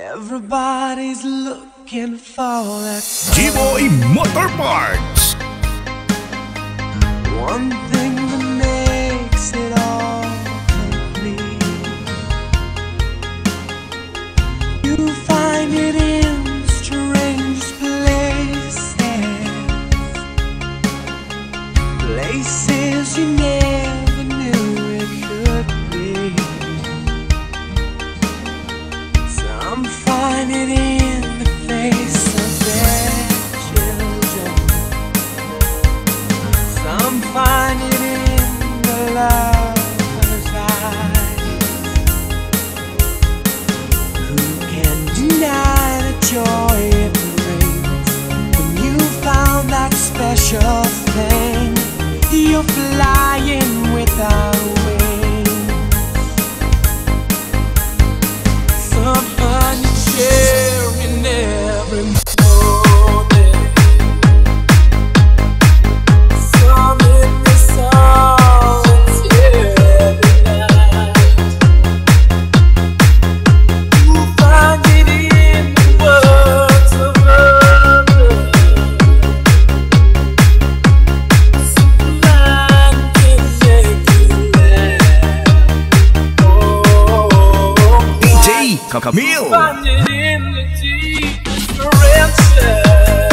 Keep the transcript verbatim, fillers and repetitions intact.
Everybody's looking for that G-Boy Motor Parts. one thing that makes it all complete. You find it in the strangest places, places you never knew it could be. Some find it in the face of their children, some find it in the lover's eyes. Who can deny the joy it brings when you found that special thing? You're flying without wings, someone you share in every morning, some in the solitary night. You find it in the words of others. Someone can make you laugh. Oh, D J Camille. find it in the deepest direction.